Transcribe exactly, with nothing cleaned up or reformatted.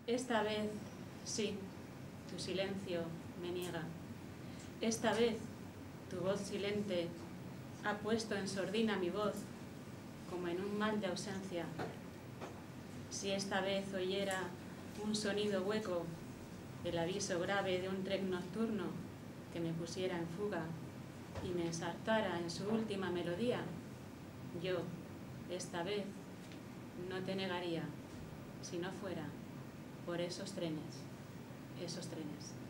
Esta vez, sí, tu silencio me niega. Esta vez, tu voz silente ha puesto en sordina mi voz, como en un mal de ausencia. Si esta vez oyera un sonido hueco, el aviso grave de un tren nocturno que me pusiera en fuga y me ensartara en su última melodía, yo, esta vez, no te negaría, si no fuera por esos trenes, esos trenes.